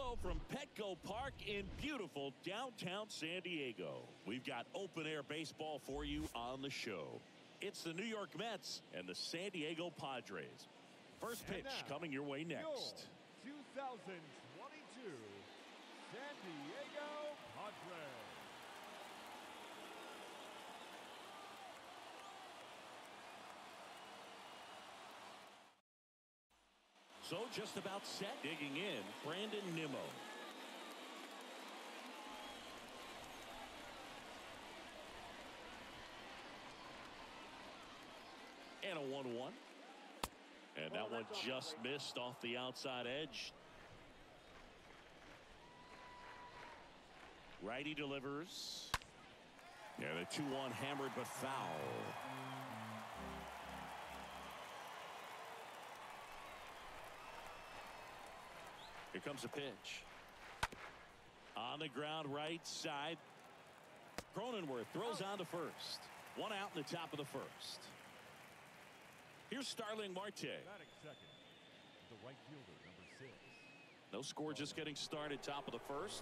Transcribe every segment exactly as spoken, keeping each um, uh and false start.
Hello from Petco Park in beautiful downtown San Diego. We've got open-air baseball for you on the show. It's the New York Mets and the San Diego Padres. First pitch coming your way next. Your twenty twenty-two San Diego Padres. So just about set. Digging in, Brandon Nimmo. And a one one. And that one just missed off the outside edge. Righty delivers. And a two one hammered but foul. Here comes a pitch. On the ground right side. Cronenworth throws on to first. One out in the top of the first. Here's Starling Marte. Batting second, the right fielder, number six. No score, just getting started, top of the first.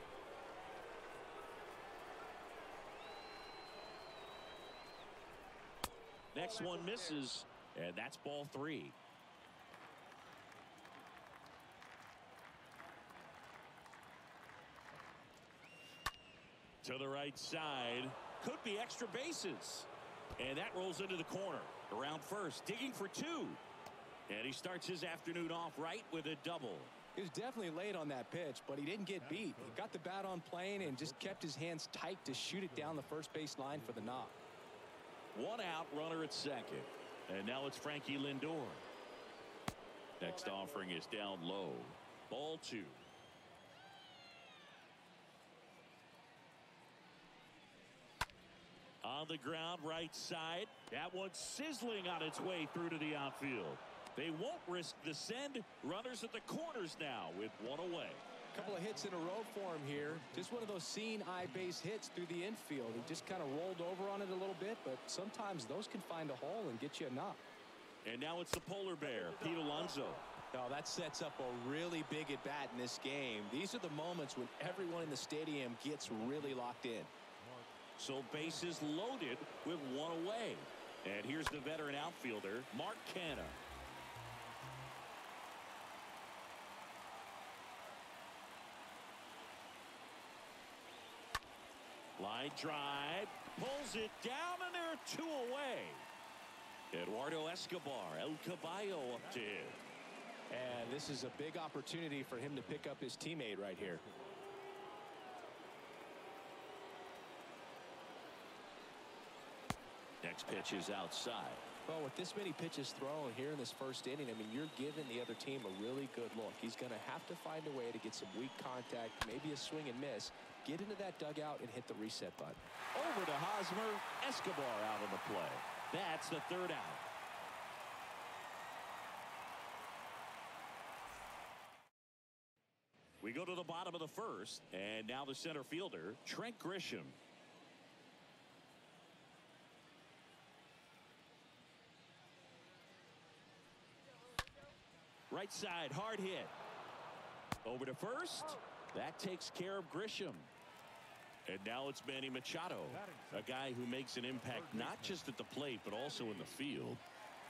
Next one misses, and that's ball three. To the right side. Could be extra bases. And that rolls into the corner. Around first, digging for two. And he starts his afternoon off right with a double. He was definitely late on that pitch, but he didn't get beat. He got the bat on plane and just kept his hands tight to shoot it down the first base line for the knock. One out, runner at second. And now it's Frankie Lindor. Next offering is down low. Ball two. On the ground right side. That one sizzling on its way through to the outfield. They won't risk the send. Runners at the corners now with one away. A couple of hits in a row for him here. Just one of those seeing eye base hits through the infield. He just kind of rolled over on it a little bit, but sometimes those can find a hole and get you a knock. And now it's the polar bear, Pete Alonso. Now that sets up a really big at bat in this game. These are the moments when everyone in the stadium gets really locked in. So bases loaded with one away. And here's the veteran outfielder, Mark Canha. Line drive, pulls it down, and there are two away. Eduardo Escobar, El Caballo up to him. And this is a big opportunity for him to pick up his teammate right here. Next pitch is outside. Well, with this many pitches thrown here in this first inning, I mean, you're giving the other team a really good look. He's going to have to find a way to get some weak contact, maybe a swing and miss, get into that dugout and hit the reset button. Over to Hosmer. Escobar out on the play. That's the third out. We go to the bottom of the first, and now the center fielder, Trent Grisham. Right side, hard hit. Over to first. That takes care of Grisham. And now it's Manny Machado, a guy who makes an impact not just at the plate, but also in the field.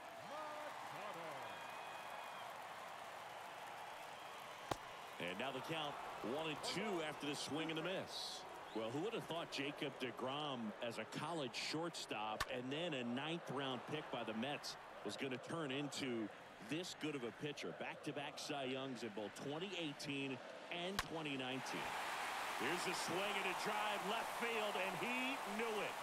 And now the count one and two after the swing and the miss. Well, who would have thought Jacob deGrom as a college shortstop and then a ninth round pick by the Mets was going to turn into this good of a pitcher. Back-to-back Cy Youngs in both twenty eighteen and twenty nineteen. Here's a swing and a drive left field, and he knew it.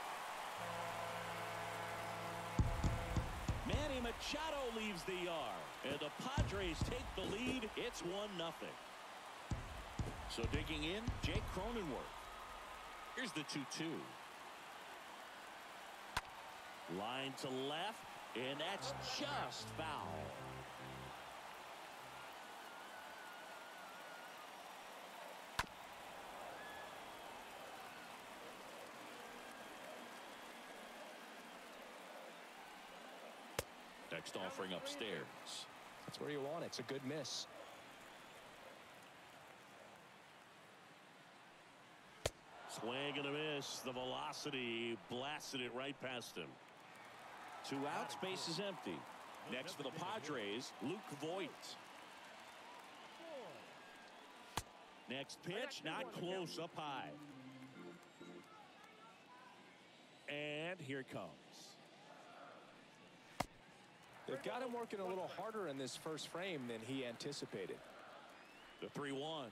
Manny Machado leaves the yard, and the Padres take the lead. It's one nothing. So digging in, Jake Cronenworth. Here's the two two. Line to left. And that's just foul. Next offering upstairs. That's where you want it. It's a good miss. Swing and a miss. The velocity blasted it right past him. Two out, space is empty. Next for the Padres, Luke Voit. Next pitch, not close, up high. And here it comes. They've got him working a little harder in this first frame than he anticipated. The three one.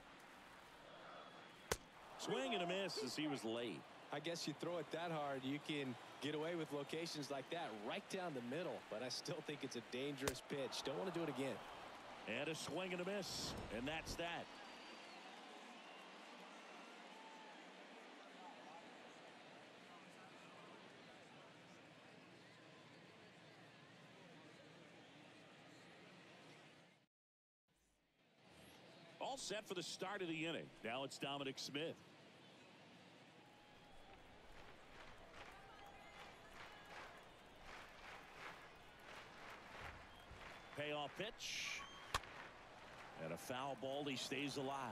Swing and a miss as he was late. I guess you throw it that hard, you can get away with locations like that right down the middle. But I still think it's a dangerous pitch. Don't want to do it again. And a swing and a miss. And that's that. All set for the start of the inning. Now it's Dominic Smith. Payoff pitch. And a foul ball. He stays alive.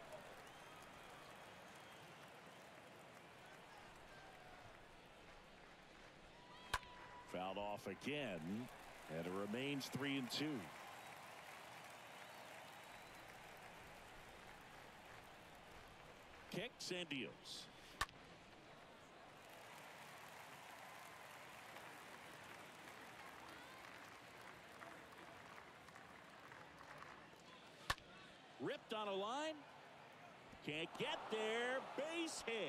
Fouled off again. And it remains three and two. Kicks and deals. Ripped on a line. Can't get there. Base hit.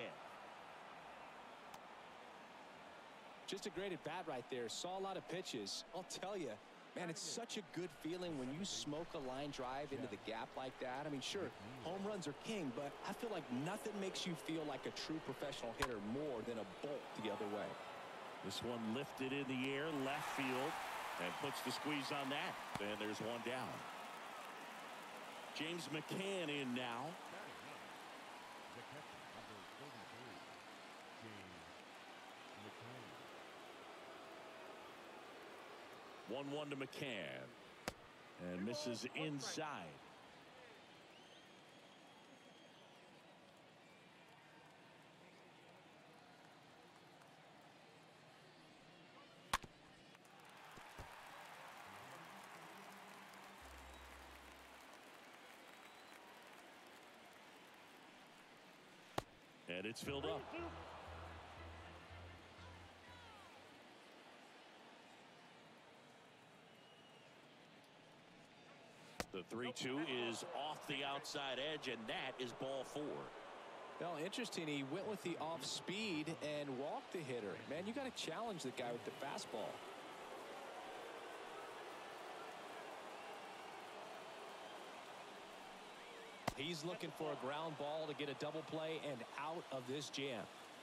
Just a great at bat right there. Saw a lot of pitches. I'll tell you, man, it's such a good feeling when you smoke a line drive into the gap like that. I mean, sure, home runs are king, but I feel like nothing makes you feel like a true professional hitter more than a bolt the other way. This one lifted in the air, left field, and puts the squeeze on that. And there's one down. James McCann in now. The catcher, number thirty-three, James McCann. one one to McCann. And misses inside. And it's filled up. The three two is off the outside edge, and that is ball four. Well, interesting. He went with the off speed and walked the hitter. Man, you got to challenge the guy with the fastball. He's looking for a ground ball to get a double play and out of this jam.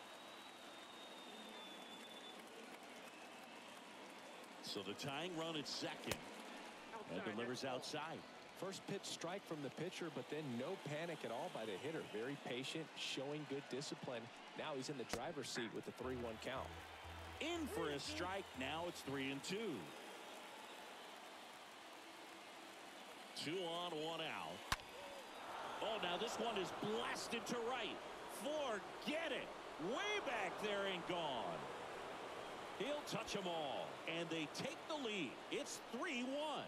So the tying run at second. And delivers outside. First pitch strike from the pitcher, but then no panic at all by the hitter. Very patient, showing good discipline. Now he's in the driver's seat with the three one count. In for a strike. Now it's three and two. Two on, one out. Oh, now this one is blasted to right. Forget it. Way back there and gone. He'll touch them all. And they take the lead. It's three one.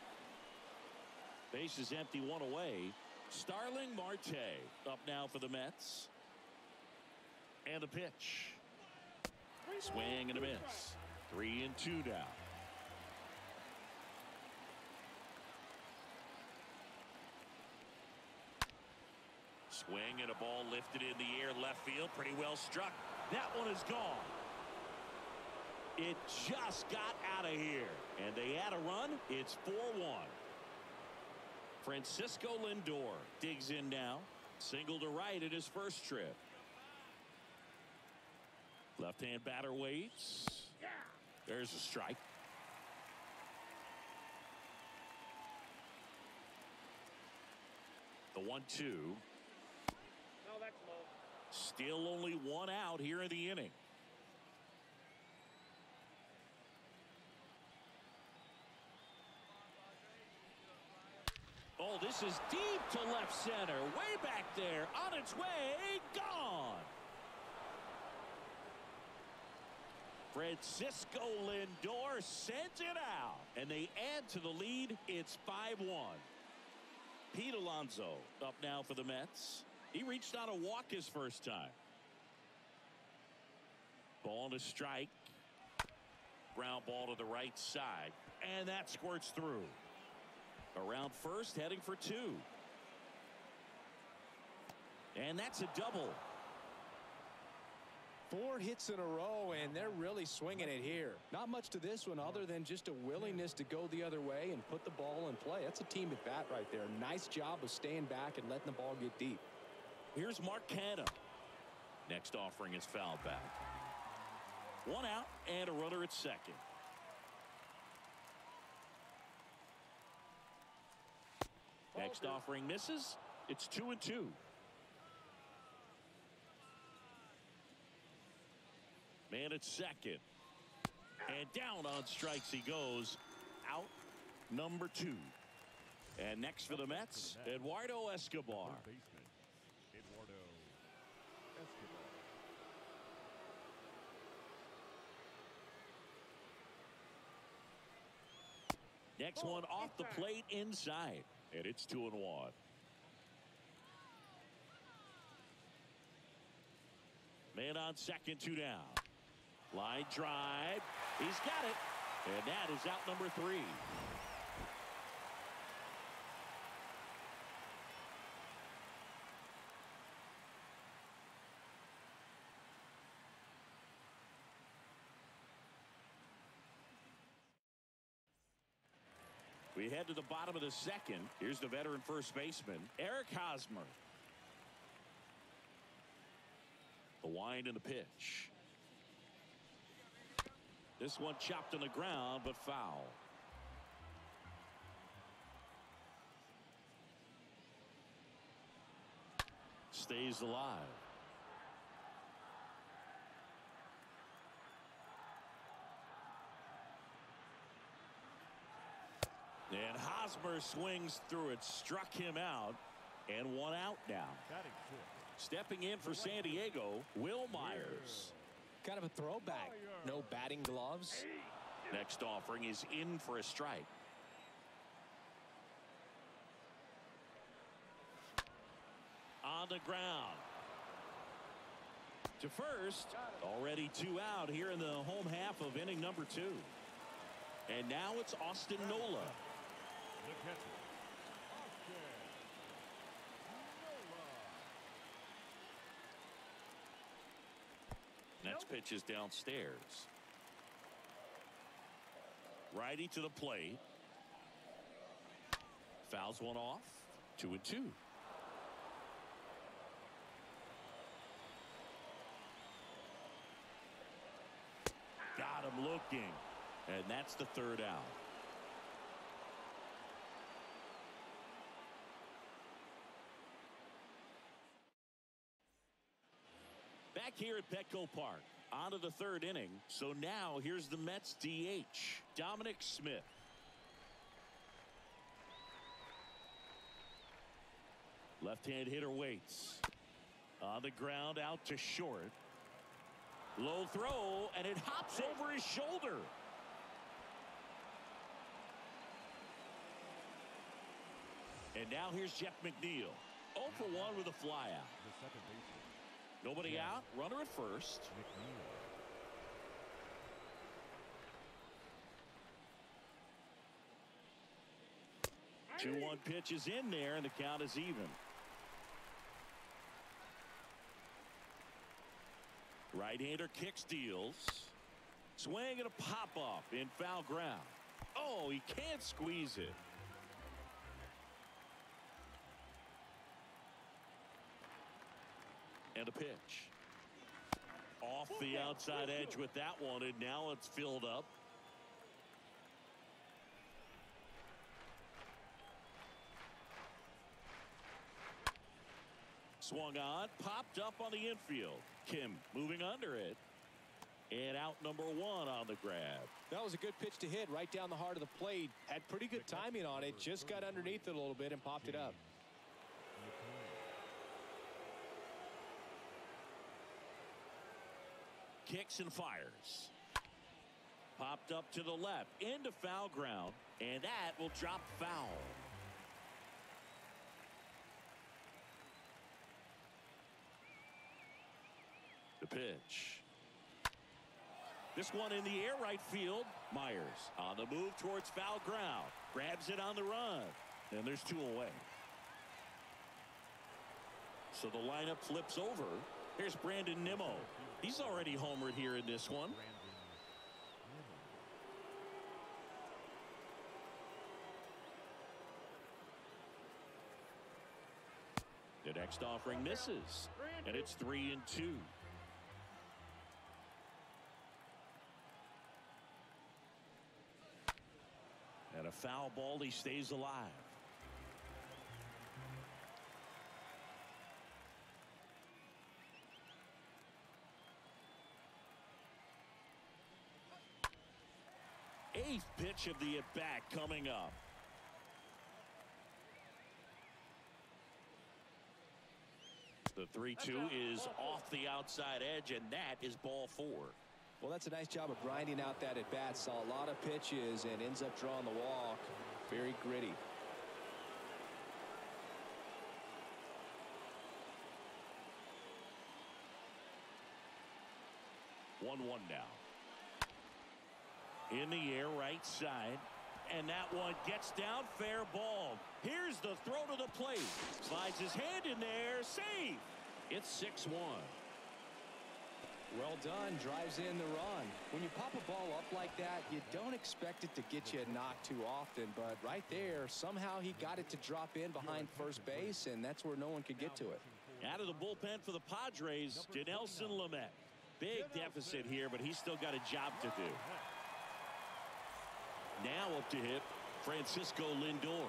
Base is empty, one away. Starling Marte up now for the Mets. And the pitch. Swing and a miss. Three and two down. Swing and a ball lifted in the air, left field, pretty well struck. That one is gone. It just got out of here. And they add a run. It's four one. Francisco Lindor digs in now. Single to right at his first trip. Left-hand batter waits. There's a strike. The one two. No, that's low. Still only one out here in the inning. Oh, this is deep to left center. Way back there. On its way. Gone. Francisco Lindor sends it out. And they add to the lead. It's five one. Pete Alonso up now for the Mets. He reached on a walk his first time. Ball to strike. Ground ball to the right side. And that squirts through. Around first, heading for two. And that's a double. Four hits in a row, and they're really swinging it here. Not much to this one other than just a willingness to go the other way and put the ball in play. That's a team at bat right there. Nice job of staying back and letting the ball get deep. Here's Mark Canha. Next offering is fouled back. One out and a runner at second. Next offering misses. It's two and two. Man at second. And down on strikes he goes. Out number two. And next for the Mets, Eduardo Escobar. Third baseman, Eduardo Escobar. Next one off the plate inside. And it's two and one. Man on second, two down. Line drive. He's got it. And that is out number three. We head to the bottom of the second. Here's the veteran first baseman, Eric Hosmer. The wind and the pitch. This one chopped on the ground, but foul. Stays alive. And Hosmer swings through it, struck him out, and one out now. Batting fifth. Stepping in for San Diego, Will Myers. Kind of a throwback. No batting gloves. Next offering is in for a strike. On the ground. To first. Already two out here in the home half of inning number two. And now it's Austin Nola. The catcher, Austin Nola. Next pitch is downstairs. Righty to the plate. Fouls one off. Two and two. Got him looking. And that's the third out. Back here at Petco Park, on to the third inning. So now here's the Mets D H, Dominic Smith. Left-hand hitter waits. On the ground, out to short. Low throw, and it hops over his shoulder. And now here's Jeff McNeil. oh for one with a flyout. The second baseman, Nobody Yeah. out. Runner at first. McNeil. two one pitch is in there, and the count is even. Right-hander kicks, deals. Swing and a pop-off in foul ground. Oh, he can't squeeze it. And a pitch. Off the outside edge with that one, and now it's filled up. Swung on, popped up on the infield. Kim moving under it. And out number one on the grab. That was a good pitch to hit right down the heart of the plate. Had pretty good timing on it. Just got underneath it a little bit and popped it up. Kicks and fires. Chopped up to the left into foul ground, and that will drop foul. The pitch. This one in the air right field. Myers on the move towards foul ground. Grabs it on the run. And there's two away. So the lineup flips over. Here's Brandon Nimmo. He's already homered here in this one. The next offering misses. And it's three and two. And a foul ball, he stays alive. Eighth pitch of the at-bat coming up. The three two is off the outside edge, and that is ball four. Well, that's a nice job of grinding out that at-bat. Saw a lot of pitches and ends up drawing the walk. Very gritty. one one now. In the air, right side. And that one gets down, fair ball. Here's the throw to the plate. Slides his hand in there, safe. It's six one. Well done, drives in the run. When you pop a ball up like that, you don't expect it to get you a knock too often, but right there, somehow he got it to drop in behind first base, and that's where no one could get to it. Out of the bullpen for the Padres, Dinelson Lamet. Big deficit here, but he's still got a job to do. Now up to hit, Francisco Lindor.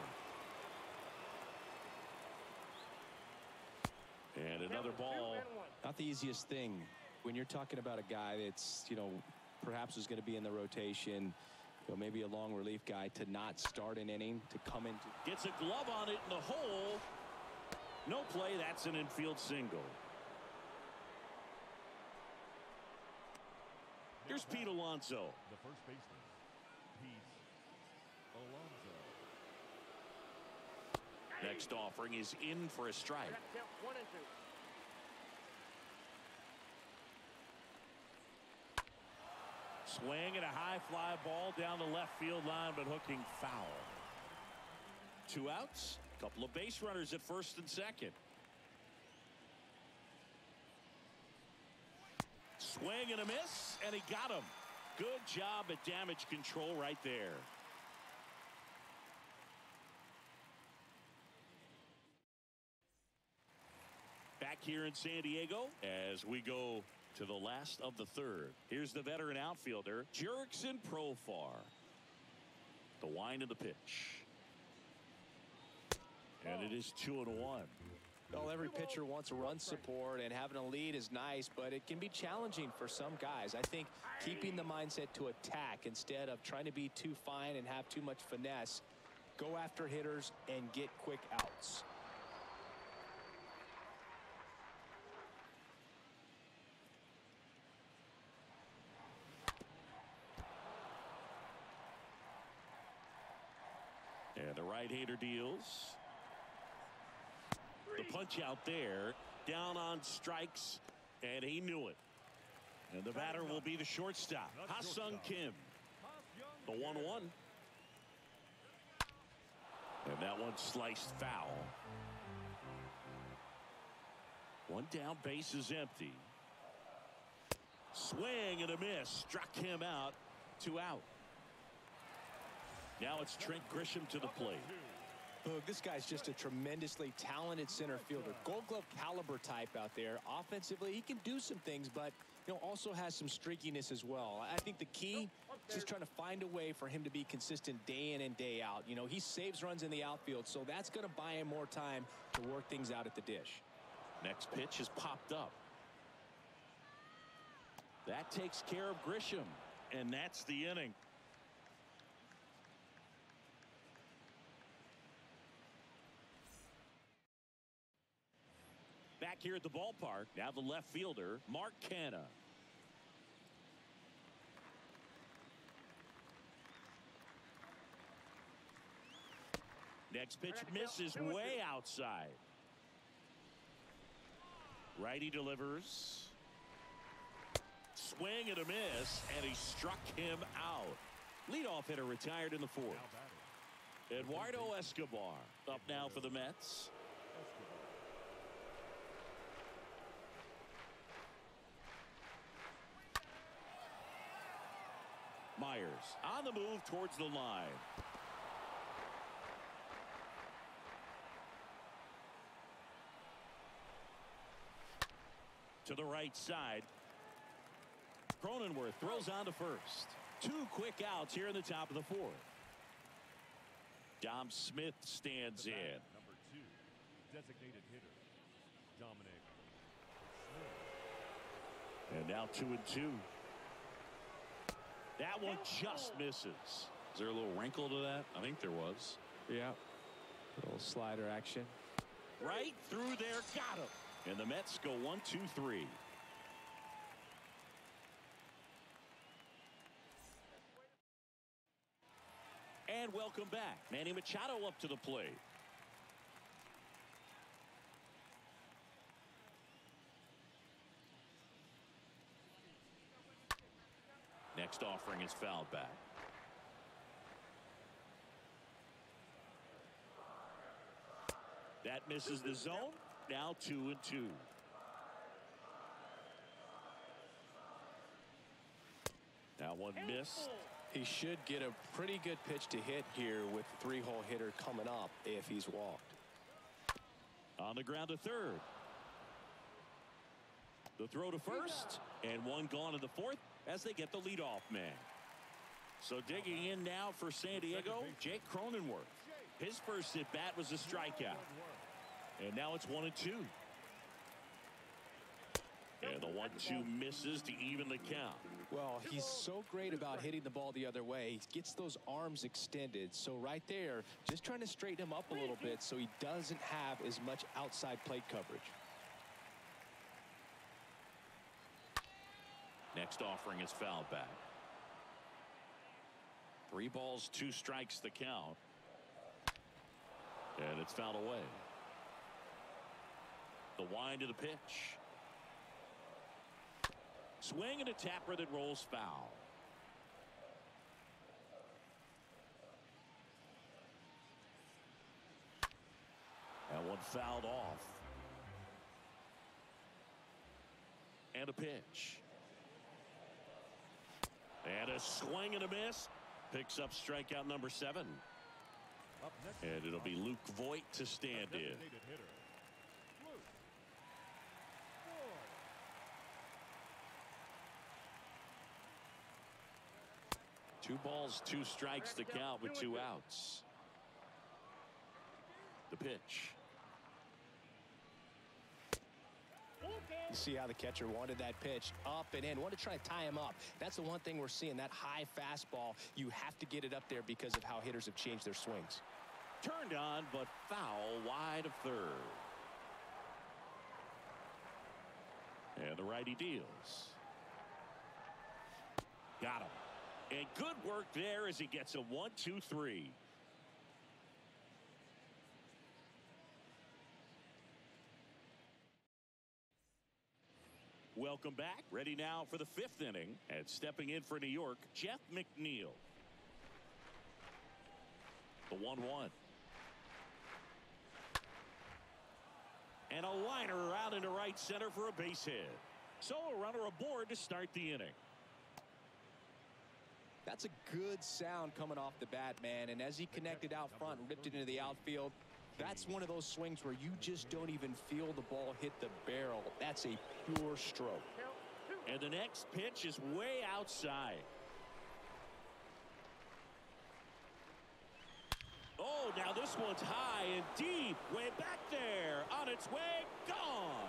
And another ball. Not the easiest thing when you're talking about a guy that's, you know, perhaps is going to be in the rotation, you know, maybe a long relief guy, to not start an inning, to come into. Gets a glove on it in the hole. No play. That's an infield single. Here's Pete Alonso. The first baseman, Pete Alonso. Next offering is in for a strike. One and two. Swing and a high fly ball down the left field line, but hooking foul. Two outs, a couple of base runners at first and second. Swing and a miss, and he got him. Good job at damage control right there. Back here in San Diego as we go to the last of the third. Here's the veteran outfielder, Jurickson Profar. The wind of the pitch. And it is two and one. Well, every pitcher wants run support, and having a lead is nice, but it can be challenging for some guys. I think keeping the mindset to attack instead of trying to be too fine and have too much finesse, go after hitters and get quick outs. And the right-hander deals. The punch out there, down on strikes, and he knew it. And the batter will be the shortstop, Ha-Sung Kim. The one one. And that one sliced foul. One down, base is empty. Swing and a miss, struck him out, two out. Now it's Trent Grisham to the plate. Look, this guy's just a tremendously talented center fielder. Gold Glove caliber type out there. Offensively, he can do some things, but you know, also has some streakiness as well. I think the key is just trying to find a way for him to be consistent day in and day out. You know, he saves runs in the outfield, so that's going to buy him more time to work things out at the dish. Next pitch is popped up. That takes care of Grisham, and that's the inning. Back here at the ballpark, now the left fielder, Mark Canha. Next pitch misses way outside. Righty delivers. Swing and a miss, and he struck him out. Leadoff hitter retired in the fourth. Eduardo Escobar up now for the Mets. Myers on the move towards the line. To the right side. Cronenworth throws on to first. Two quick outs here in the top of the fourth. Dom Smith stands in. Number two, designated hitter, Dominic Smith. And now two and two. That one just misses. Is there a little wrinkle to that? I think there was. Yeah. Little slider action. Right through there. Got him. And the Mets go one, two, three. And welcome back. Manny Machado up to the plate. Next offering is fouled back. That misses the zone. Now two and two. That one missed. He should get a pretty good pitch to hit here with the three-hole hitter coming up if he's walked. On the ground to third. The throw to first, and one gone in the fourth as they get the leadoff man. So digging in now for San Diego, Jake Cronenworth. His first at bat was a strikeout. And now it's one and two. And the one two misses to even the count. Well, he's so great about hitting the ball the other way. He gets those arms extended. So right there, just trying to straighten him up a little bit so he doesn't have as much outside plate coverage. Next offering is fouled back. Three balls, two strikes the count. And it's fouled away. The wind of the pitch. Swing and a tapper that rolls foul. And one fouled off. And a pitch. And a swing and a miss. Picks up strikeout number seven. Up next, And it'll be Luke Voit to stand in. designated hitter, Luke Voit. Two balls, two strikes to count with two outs. The pitch. You see how the catcher wanted that pitch up and in. Wanted to try to tie him up. That's the one thing we're seeing. That high fastball, you have to get it up there because of how hitters have changed their swings. Turned on, but foul wide of third. And the righty deals. Got him. And good work there as he gets a one, two, three. Welcome back. Ready now for the fifth inning. And stepping in for New York, Jeff McNeil. The one one. And a liner out into right center for a base hit. So a runner aboard to start the inning. That's a good sound coming off the bat, man. And as he connected out front and ripped it into the outfield, that's one of those swings where you just don't even feel the ball hit the barrel. That's a pure stroke. And the next pitch is way outside. Oh, now this one's high and deep. Way back there. On its way. Gone.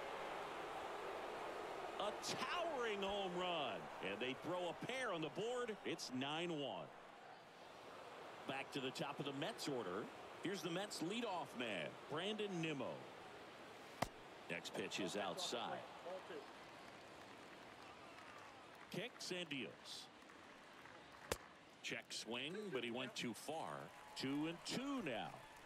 A towering home run. And they throw a pair on the board. It's nine one. Back to the top of the Mets order. Here's the Mets leadoff man, Brandon Nimmo. Next pitch is outside. Kicks and deals. Check swing, but he went too far. Two and two now.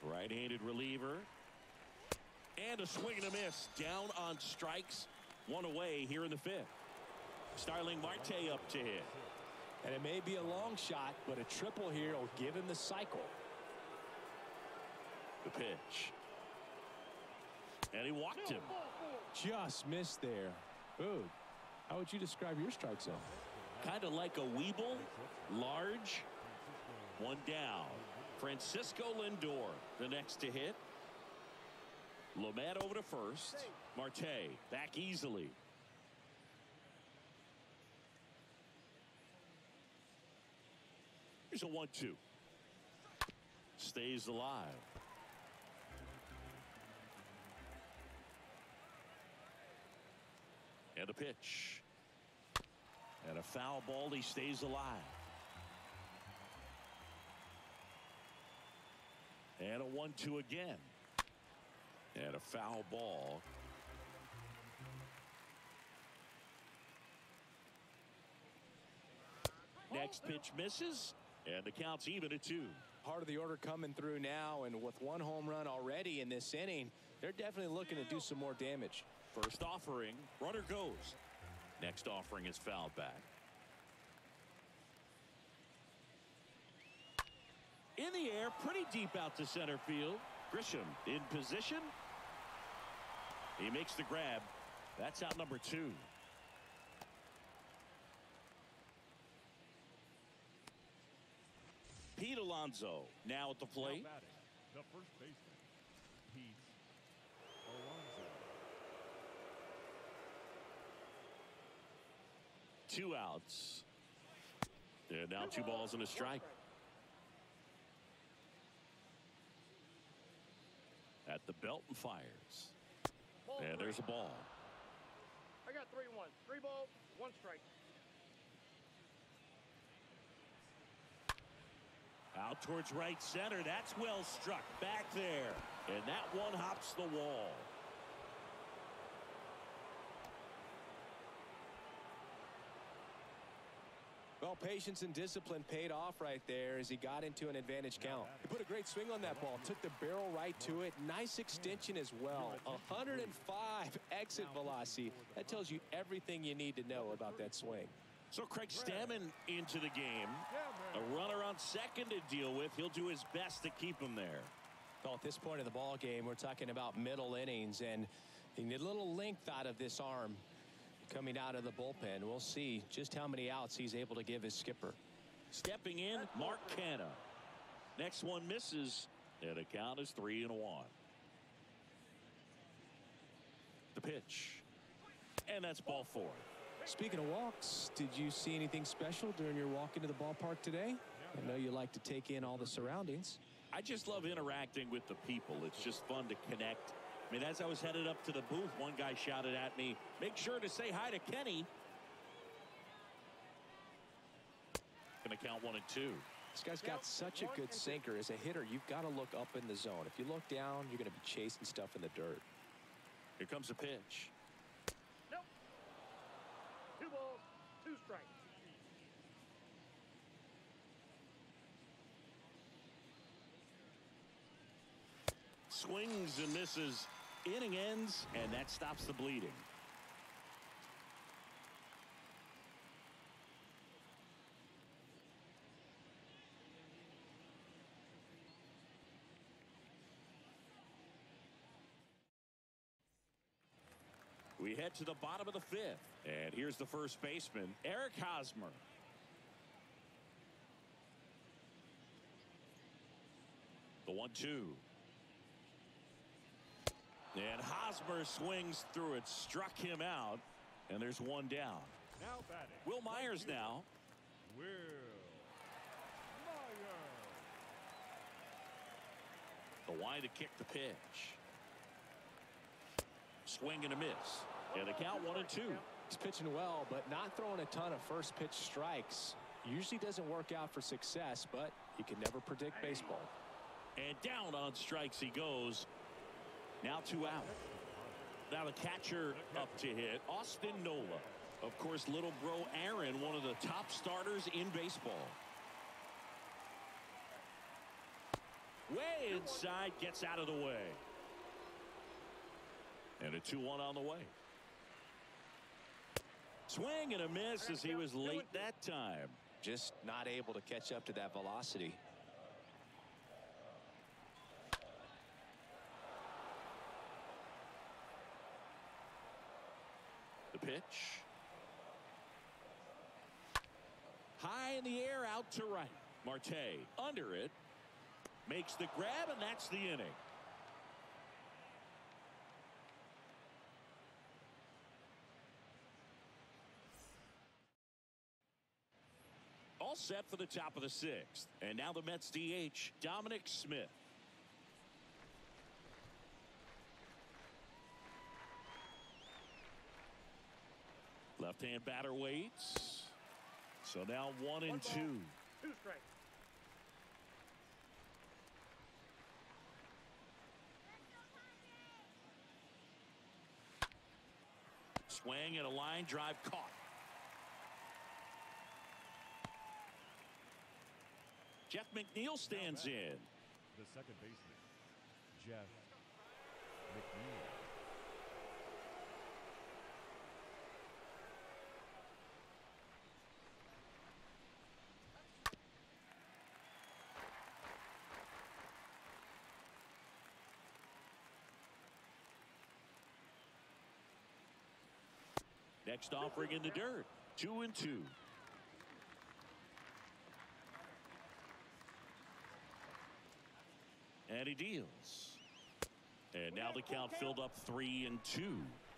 Right-handed reliever. And a swing and a miss. Down on strikes. One away here in the fifth. Starling Marte up to hit. And it may be a long shot, but a triple here will give him the cycle. The pitch. And he walked him. Just missed there. Ooh, how would you describe your strike zone? Kind of like a Weeble. Large. One down. Francisco Lindor, the next to hit. Lamet over to first. Marte back easily. Here's a one two. Stays alive. And a pitch. And a foul ball. He stays alive. And a one two again. And a foul ball. Next pitch misses. And the count's even at two. Part of the order coming through now, and with one home run already in this inning, they're definitely looking to do some more damage. First offering, runner goes. Next offering is fouled back. In the air, pretty deep out to center field. Grisham in position. He makes the grab. That's out number two. Pete Alonso now at the plate. Now batting, the first baseman, Pete Alonso. Two outs. And now two balls and a strike. At the belt and fires. And there's a ball. I got three one. Three balls, one strike. Out towards right center. That's well struck back there. And that one hops the wall. Well, patience and discipline paid off right there as he got into an advantage count. He put a great swing on that ball. Took the barrel right to it. Nice extension as well. one hundred five exit velocity. That tells you everything you need to know about that swing. So Craig Stammen into the game. A runner on second to deal with. He'll do his best to keep him there. Well, at this point in the ball game, we're talking about middle innings, and you need a little length out of this arm coming out of the bullpen. We'll see just how many outs he's able to give his skipper. Stepping in, Mark Canha. Next one misses, and the count is three and one. The pitch, and that's ball four. Speaking of walks, did you see anything special during your walk into the ballpark today? I know you like to take in all the surroundings. I just love interacting with the people. It's just fun to connect. I mean, as I was headed up to the booth, one guy shouted at me, "Make sure to say hi to Kenny." Gonna count one and two. This guy's got such a good sinker. As a hitter, you've got to look up in the zone. If you look down, you're going to be chasing stuff in the dirt. Here comes a pitch. Nope. Two balls, two strikes. Swings and misses. Inning ends, and that stops the bleeding. We head to the bottom of the fifth, and here's the first baseman, Eric Hosmer. The one two. And Hosmer swings through it, struck him out, and there's one down. Now batting, Will Myers now. Will Myers. The line to kick the pitch. Swing and a miss. And the count one and two. He's pitching well, but not throwing a ton of first pitch strikes. Usually doesn't work out for success, but you can never predict baseball. And down on strikes he goes. Now two out. Now the catcher up to hit, Austin Nola. Of course, little bro Aaron, one of the top starters in baseball. Way inside, gets out of the way. And a two one on the way. Swing and a miss as he was late that time. Just not able to catch up to that velocity. The pitch. High in the air, out to right. Marte under it. Makes the grab, and that's the inning. All set for the top of the sixth. And now the Mets D H, Dominic Smith. Left-hand batter waits. So now one and two. Two straight. Swing and a line drive caught. Jeff McNeil stands in. The second baseman, Jeff McNeil. Next offering in the dirt. Two and two. And he deals. And now the count filled up three and two.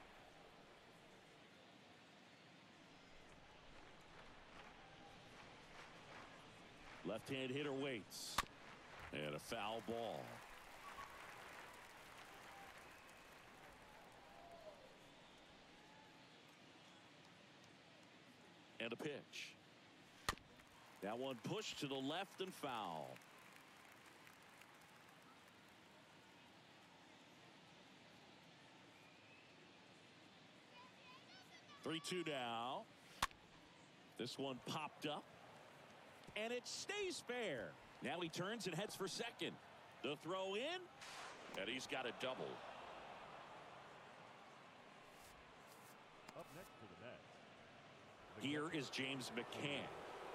Left-hand hitter waits. And a foul ball. And a pitch. That one pushed to the left and foul. three two now. This one popped up. And it stays fair. Now he turns and heads for second. The throw in. And he's got a double. Up next for the Mets. Here is James McCann.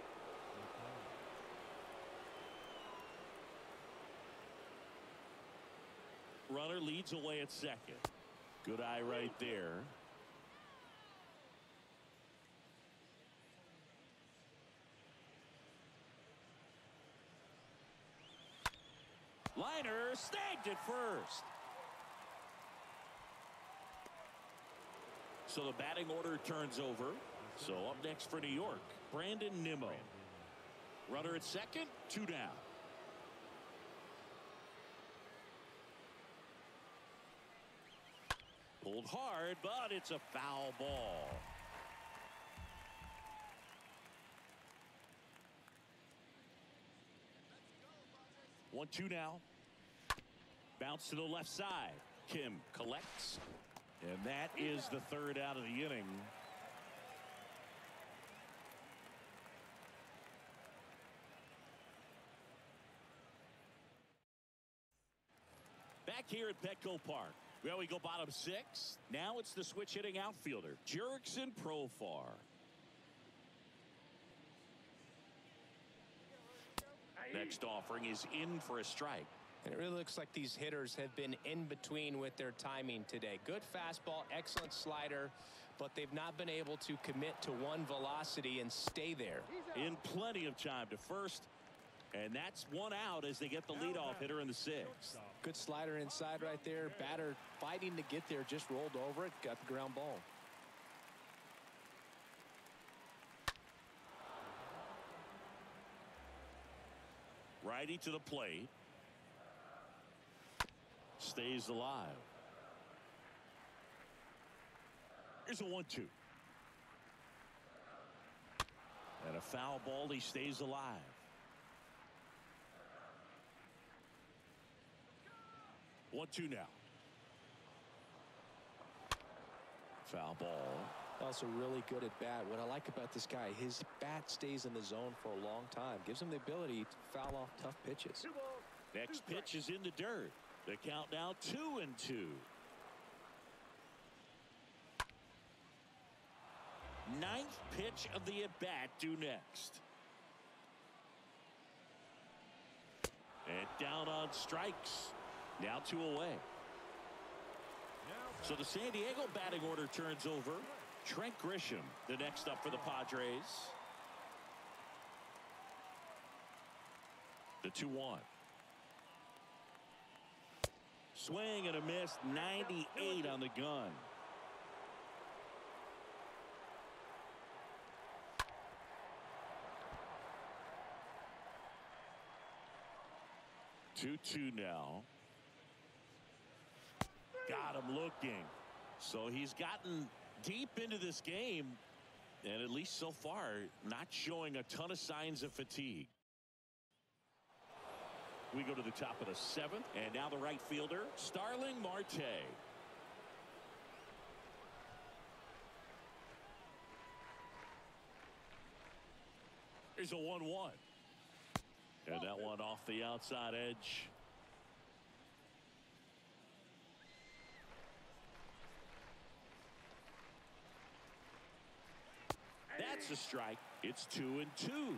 Runner leads away at second. Good eye right there. Liner snagged it first. So the batting order turns over. So up next for New York, Brandon Nimmo. Runner at second, two down. Pulled hard, but it's a foul ball. one two now. Bounce to the left side. Kim collects. And that is the third out of the inning. Back here at Petco Park. Well, we go bottom six. Now it's the switch hitting outfielder, Jurickson Profar. Next offering is in for a strike. And it really looks like these hitters have been in between with their timing today. Good fastball, excellent slider, but they've not been able to commit to one velocity and stay there. In plenty of time to first. And that's one out as they get the leadoff hitter in the sixth. Good slider inside right there. Batter fighting to get there, just rolled over it, got the ground ball. Righty to the plate. Stays alive. Here's a one two. And a foul ball. He stays alive. one two now. Foul ball. Also really good at bat. What I like about this guy, his bat stays in the zone for a long time. Gives him the ability to foul off tough pitches. Two balls, Next pitch is in the dirt. The count now two and two. Ninth pitch of the at-bat due next. And down on strikes. Now two away. So the San Diego batting order turns over. Trent Grisham, the next up for the Padres. The two one. Swing and a miss. ninety-eight on the gun. two two now. Got him looking. So he's gotten deep into this game, and at least so far, not showing a ton of signs of fatigue. We go to the top of the seventh, and now the right fielder, Starling Marte. Here's a one one. And that one off the outside edge. That's a strike. It's two and two.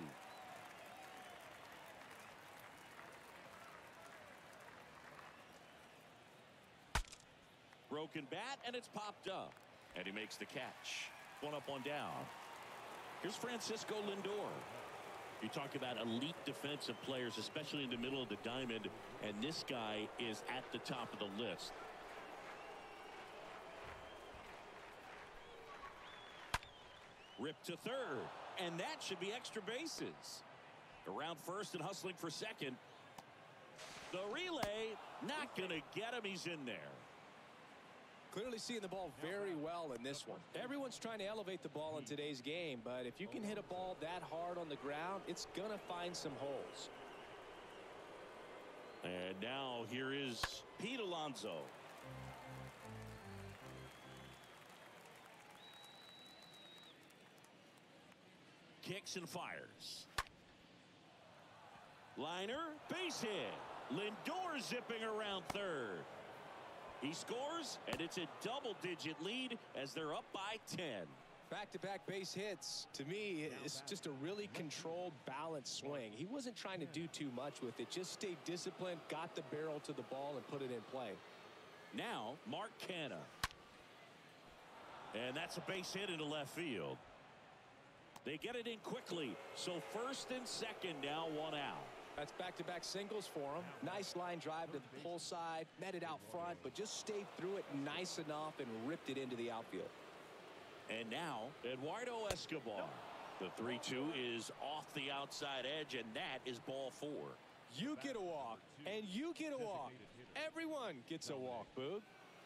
Broken bat, and it's popped up. And he makes the catch. One up, one down. Here's Francisco Lindor. You talk about elite defensive players, especially in the middle of the diamond, and this guy is at the top of the list. Ripped to third, and that should be extra bases. Around first and hustling for second. The relay, not going to get him. He's in there. Clearly seeing the ball very well in this one. Everyone's trying to elevate the ball in today's game, but if you can hit a ball that hard on the ground, it's going to find some holes. And now here is Pete Alonso. Kicks and fires. Liner, base hit. Lindor zipping around third. He scores, and it's a double-digit lead as they're up by ten. Back-to-back base hits, to me, it's just a really controlled, balanced swing. He wasn't trying to do too much with it. Just stayed disciplined, got the barrel to the ball, and put it in play. Now, Mark Canha. And that's a base hit into left field. They get it in quickly, so first and second now, one out. That's back-to-back singles for him. Nice line drive to the pull side, met it out front, but just stayed through it nice enough and ripped it into the outfield. And now, Eduardo Escobar. The three two is off the outside edge, and that is ball four. You get a walk, and you get a walk. Everyone gets a walk, Boog.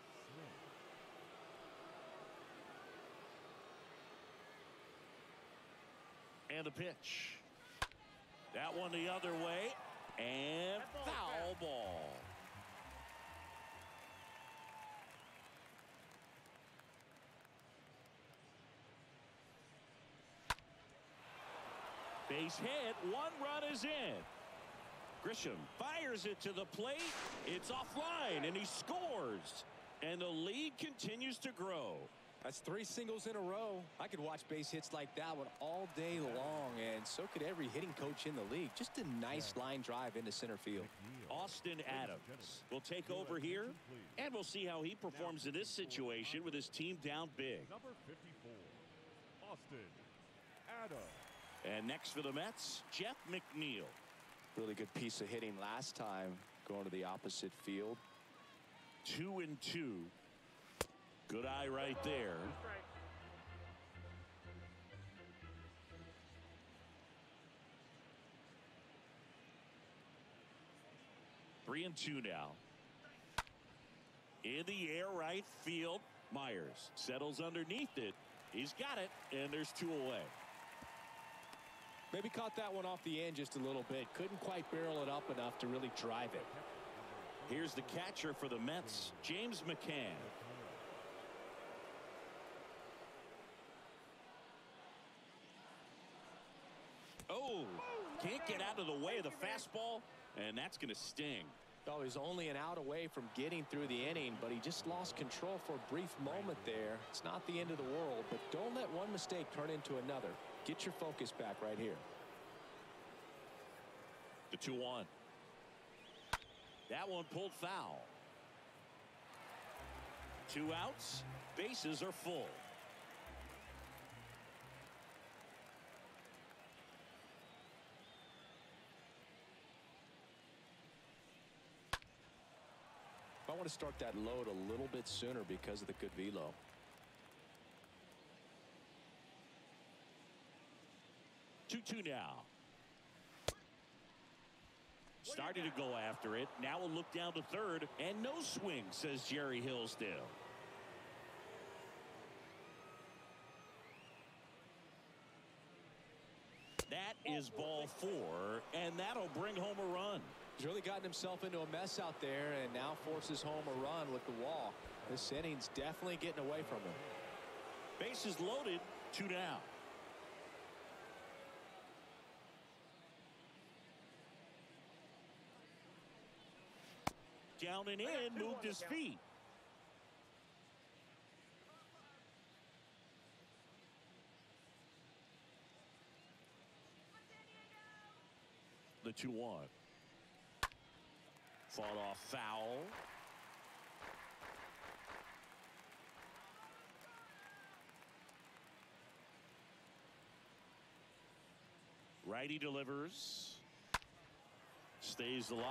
And the pitch. That one the other way, and foul ball. Base hit, one run is in. Grisham fires it to the plate. It's offline, and he scores. And the lead continues to grow. That's three singles in a row. I could watch base hits like that one all day long, and so could every hitting coach in the league. Just a nice line drive into center field. Austin Adams will take over here, and we'll see how he performs in this situation with his team down big. Number fifty-four, Austin Adams. And next for the Mets, Jeff McNeil. Really good piece of hitting last time, going to the opposite field. Two and two. Good eye right there. Three and two now. In the air right field. Myers settles underneath it. He's got it, and there's two away. Maybe caught that one off the end just a little bit. Couldn't quite barrel it up enough to really drive it. Here's the catcher for the Mets, James McCann. Oh, can't get out of the way of the fastball. And that's going to sting. Oh, he's only an out away from getting through the inning, but he just lost control for a brief moment there. It's not the end of the world, but don't let one mistake turn into another. Get your focus back right here. The two one. That one pulled foul. Two outs. Bases are full. I want to start that load a little bit sooner because of the good velo. two two now. Starting to go after it. Now we'll look down to third. And no swing, says Jerry Hillsdale. That is ball four, and that'll bring home a run. He's really gotten himself into a mess out there and now forces home a run with the walk. This inning's definitely getting away from him. Bases loaded, two down. Down and in, moved his feet. The two one. Fought off foul. Righty delivers. Stays alive.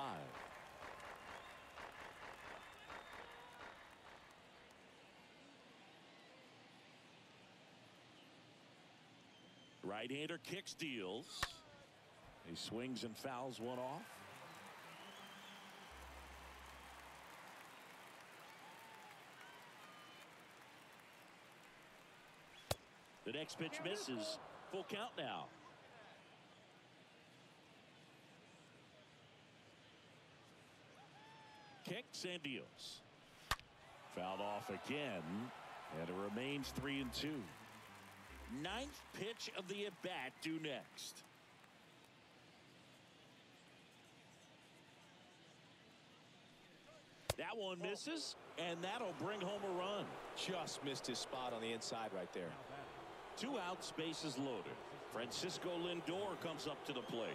Right-hander kicks, deals. He swings and fouls one off. The next pitch misses. Full count now. Kicks and deals. Fouled off again. And it remains three and two. Ninth pitch of the at-bat due next. That one misses, and that'll bring home a run. Just missed his spot on the inside right there. Two outs, bases loaded. Francisco Lindor comes up to the plate.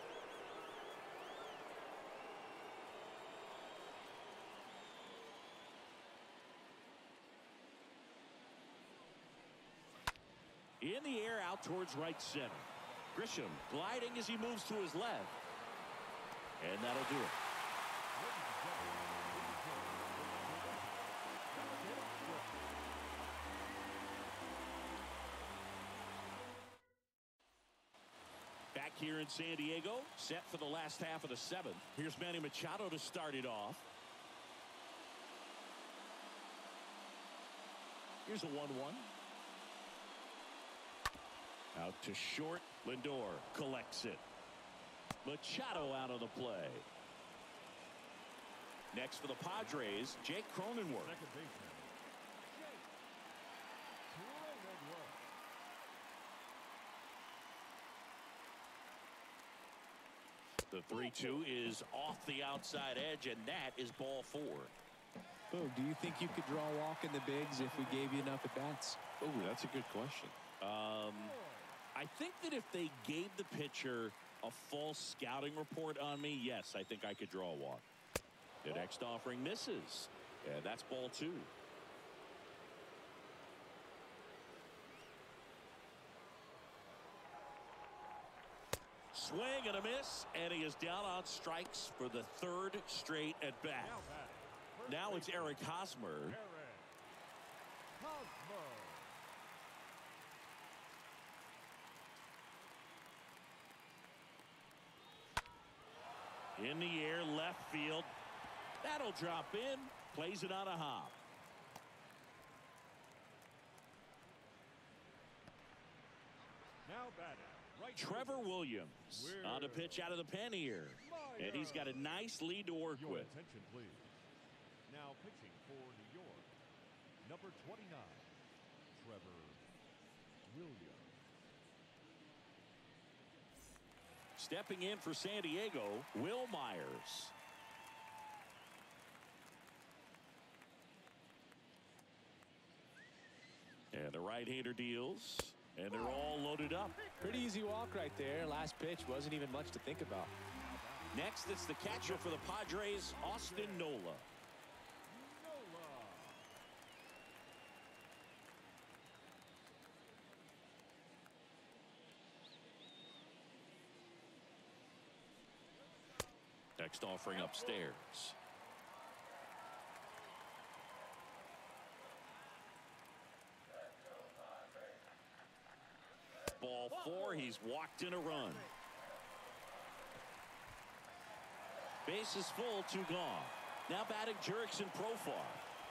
In the air, out towards right center. Grisham gliding as he moves to his left. And that'll do it. Back here in San Diego, set for the last half of the seventh. Here's Manny Machado to start it off. Here's a one one. Out to short. Lindor collects it. Machado out of the play. Next for the Padres, Jake Cronenworth. Second baseman. The three two is off the outside edge, and that is ball four. Oh, do you think you could draw a walk in the bigs if we gave you enough at-bats? Oh, that's a good question. Um, I think that if they gave the pitcher a false scouting report on me, yes, I think I could draw a walk. The next offering misses. Yeah, that's ball two. Swing and a miss, and he is down on strikes for the third straight at bat. Now it's Eric Hosmer. In the air, left field. That'll drop in. Plays it on a hop. Now batting. Right Trevor Williams on the pitch out of the pen here. And he's got a nice lead to work Your with. attention, please. Now pitching for New York, number twenty-nine, Trevor Williams. Stepping in for San Diego, Will Myers. And the right-hander deals, and they're all loaded up. Pretty easy walk right there. Last pitch wasn't even much to think about. Next, it's the catcher for the Padres, Austin Nola. Next offering upstairs. Ball four, he's walked in a run. Bases full, two gone. Now batting Jurickson Profar.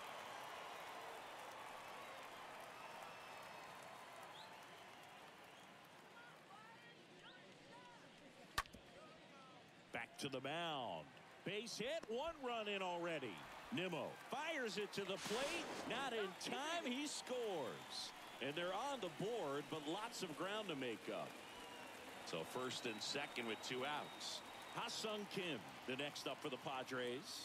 Back to the mound. Base hit, one run in already. Nimmo fires it to the plate. Not in time, he scores. And they're on the board, but lots of ground to make up. So first and second with two outs. Ha-Sung Kim, the next up for the Padres.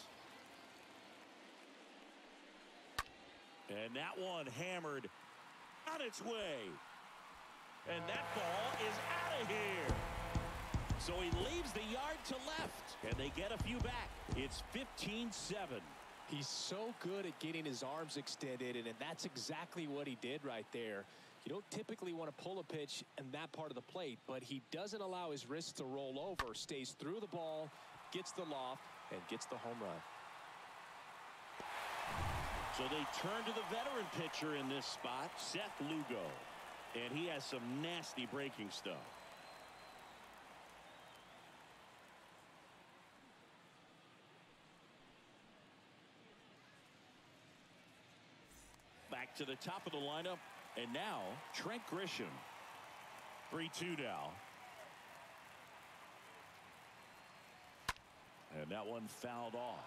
And that one hammered on its way. And that ball is out of here. So he leaves the yard to left, and they get a few back. It's fifteen seven. He's so good at getting his arms extended, and that's exactly what he did right there. You don't typically want to pull a pitch in that part of the plate, but he doesn't allow his wrists to roll over, stays through the ball, gets the loft, and gets the home run. So they turn to the veteran pitcher in this spot, Seth Lugo, and he has some nasty breaking stuff. Back to the top of the lineup, and now Trent Grisham. three two now. And that one fouled off.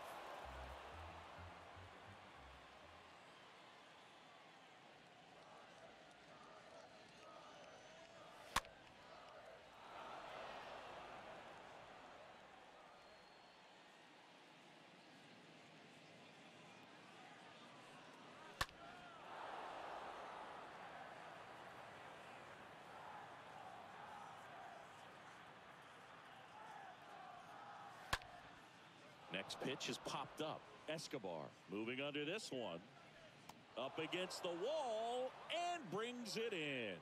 Next pitch is popped up. Escobar moving under this one. Up against the wall and brings it in.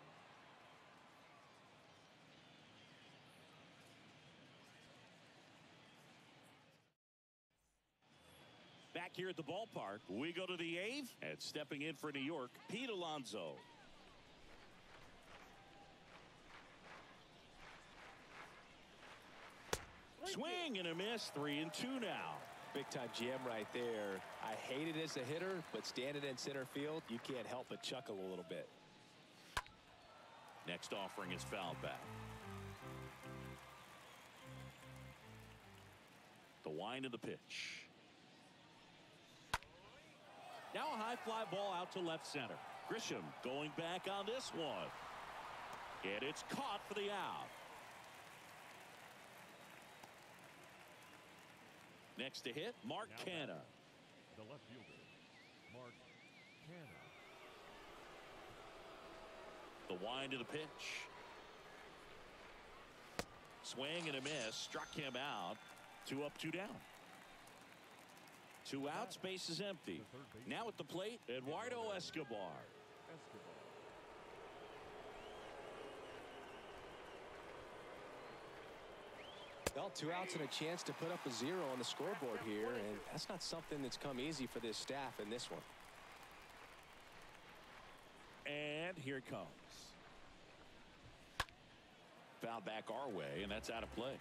Back here at the ballpark, we go to the eighth, and stepping in for New York, Pete Alonso. Swing and a miss, three and two now. Big time jam right there. I hate it as a hitter, but standing in center field, you can't help but chuckle a little bit. Next offering is fouled back. The wind of the pitch. Now a high fly ball out to left center. Grisham going back on this one. And it's caught for the out. Next to hit, Mark Now Canha. The left fielder, Mark Canha. The wind of the pitch. Swing and a miss. Struck him out. Two up, two down. Two out, space is empty. Now at the plate, Eduardo Escobar. Escobar. Well, two outs and a chance to put up a zero on the scoreboard here, and that's not something that's come easy for this staff in this one. And here it comes. Foul back our way, and that's out of play.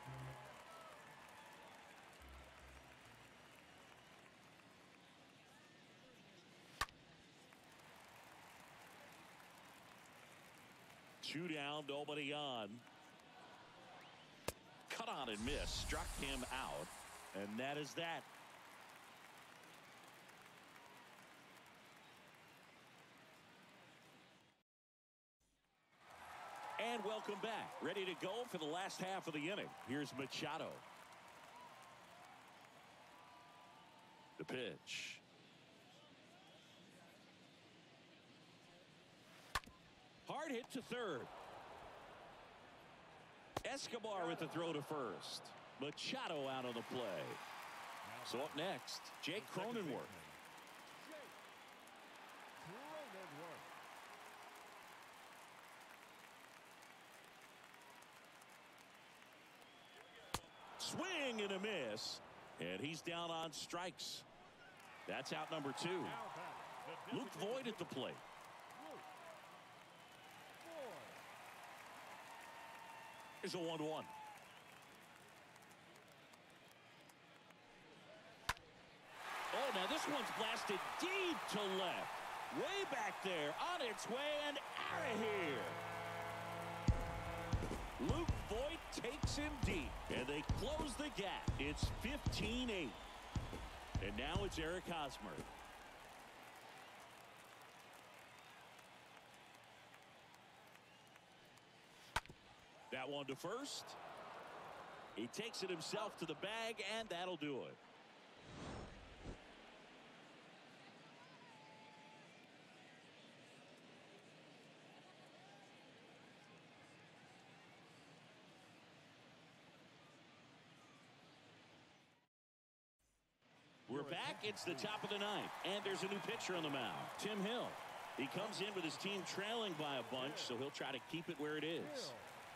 Two down, nobody on. Cut on and miss, struck him out, and that is that. And welcome back. Ready to go for the last half of the inning. Here's Machado. The pitch. Hard hit to third. Escobar with the throw to first. Machado out on the play. So up next, Jake Cronenworth. Swing and a miss, and he's down on strikes. That's out number two. Luke Voit at the plate. Here's a one one. Oh, now this one's blasted deep to left. Way back there, on its way and out of here. Luke Voit takes him deep, and they close the gap. It's fifteen eight. And now it's Eric Hosmer. That one to first. He takes it himself to the bag, and that'll do it. We're back. It's the top of the ninth, and there's a new pitcher on the mound, Tim Hill. He comes in with his team trailing by a bunch, so he'll try to keep it where it is.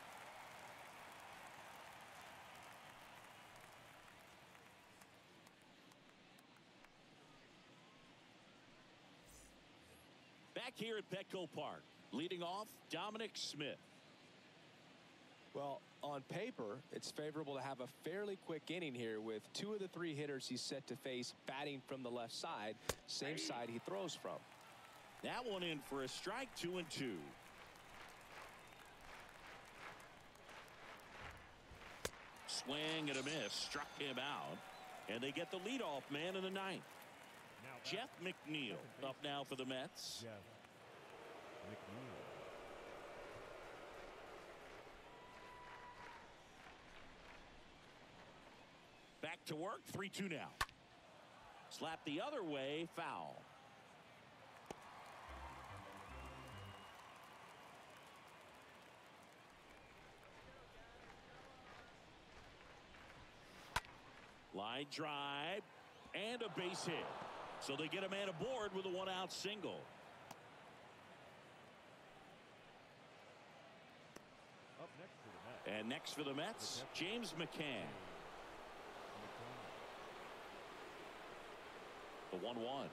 Back here at Petco Park, leading off, Dominic Smith. Well, on paper, it's favorable to have a fairly quick inning here with two of the three hitters he's set to face batting from the left side, same side he throws from. That one in for a strike, two and two. Swing and a miss, struck him out, and they get the leadoff man in the ninth. Jeff McNeil up now for the Mets. Jeff McNeil. Back to work, three two now. Slap the other way, foul. Line drive and a base hit. So they get a man aboard with a one-out single. Up next for the Mets. And next for the Mets, James McCann. The one one.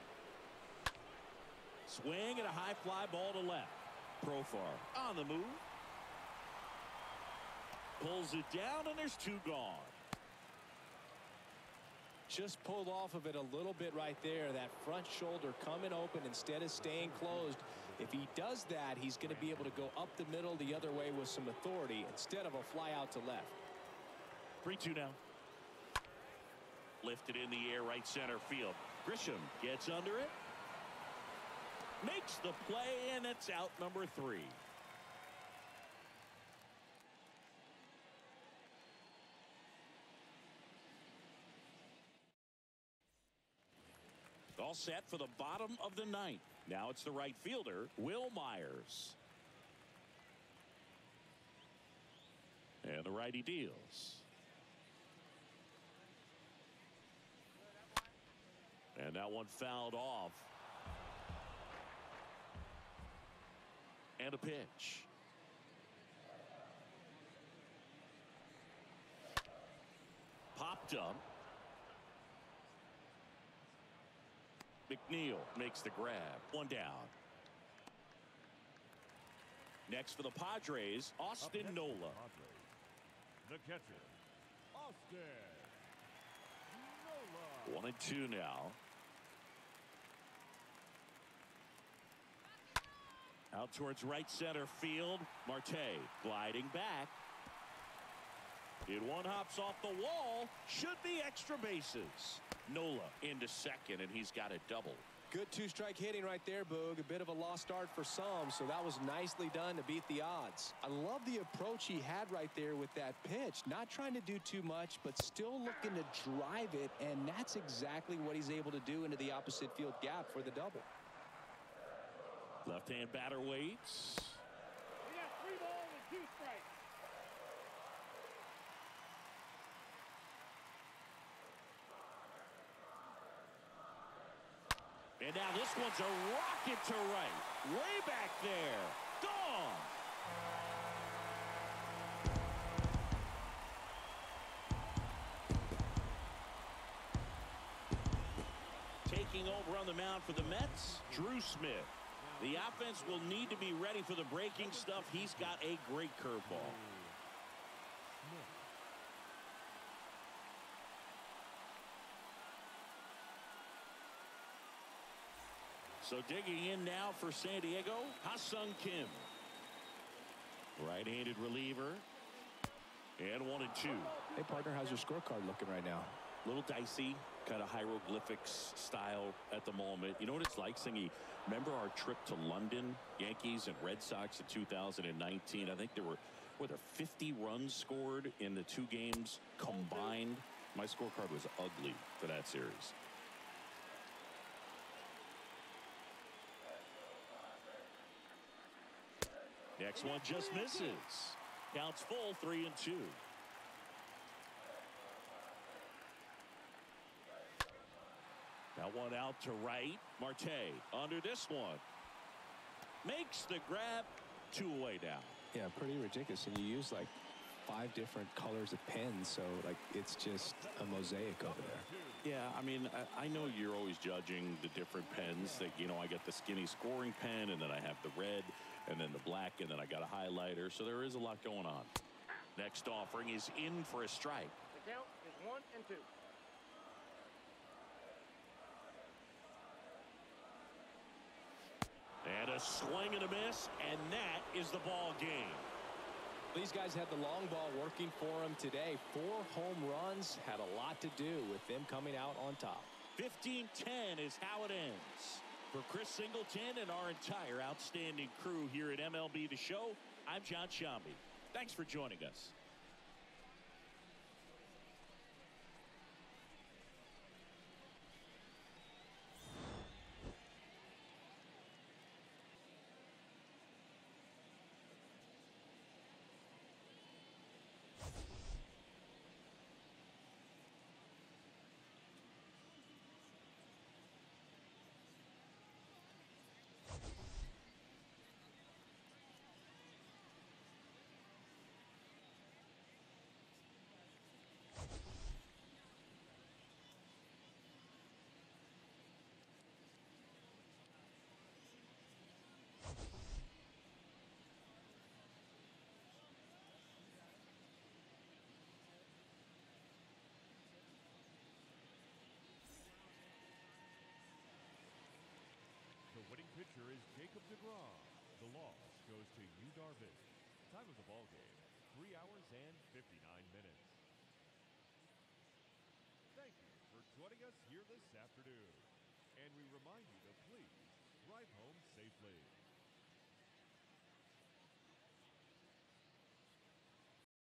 Swing and a high fly ball to left. Profar on the move. Pulls it down, and there's two gone. Just pulled off of it a little bit right there. That front shoulder coming open instead of staying closed. If he does that, he's going to be able to go up the middle the other way with some authority instead of a fly out to left. three two now. Lifted in the air, right center field. Grisham gets under it. Makes the play, and it's out number three. All set for the bottom of the ninth. Now it's the right fielder, Will Myers. And the righty deals. And that one fouled off. And a pitch. Popped up. McNeil makes the grab. One down. Next for the Padres, Austin Nola. Padres. The catcher, Austin Nola. One and two now. Out towards right center field. Marte gliding back. It one hops off the wall. Should be extra bases. Nola into second, and he's got a double. Good two-strike hitting right there, Boog. A bit of a lost start for some, so that was nicely done to beat the odds. I love the approach he had right there with that pitch. Not trying to do too much, but still looking to drive it, and that's exactly what he's able to do into the opposite field gap for the double. Left-hand batter waits. We got three balls and two strikes. And now this one's a rocket to right. Way back there. Gone. Taking over on the mound for the Mets, Drew Smith. The offense will need to be ready for the breaking stuff. He's got a great curveball. So digging in now for San Diego, Ha-Sung Kim. Right-handed reliever. And one and two. Hey, partner, how's your scorecard looking right now? A little dicey, kind of hieroglyphics style at the moment. You know what it's like, Singy? Remember our trip to London, Yankees and Red Sox in two thousand nineteen? I think there were, were there fifty runs scored in the two games combined? My scorecard was ugly for that series. Next one just misses. Counts full, three and two. That one out to right. Marte under this one. Makes the grab, two away now. Yeah, pretty ridiculous. And you use like five different colors of pens, so like it's just a mosaic over there. Yeah, I mean, I, I know you're always judging the different pens. That, you know, I got the skinny scoring pen, and then I have the red, and then the black, and then I got a highlighter. So there is a lot going on. Next offering is in for a strike. The count is one and two. And a swing and a miss, and that is the ball game. These guys had the long ball working for them today. Four home runs had a lot to do with them coming out on top. fifteen ten is how it ends. For Chris Singleton and our entire outstanding crew here at M L B The Show, I'm John Sciambi. Thanks for joining us. The winning pitcher is Jacob deGrom. The loss goes to Yu Darvish. Time of the ball game, three hours and fifty-nine minutes. Thank you for joining us here this afternoon. And we remind you to please drive home safely.